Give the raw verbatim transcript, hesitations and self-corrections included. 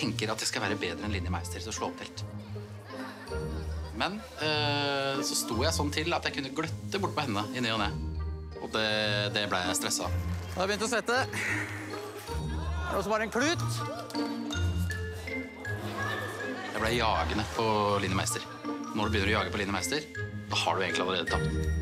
tenker at jeg skal være bedre enn Linni Meister til å slå opp telt. Men øh, så sto jeg sånn til at jeg kunne gløtte bort på henne i ny og ne. Og det, det ble jeg stresset av. Jeg har begynt å svette. Er det noe som har en klut? Jeg ble jagende på Linni Meister. Når du begynner å jage på Linni Meister, da har du egentlig allerede tapt.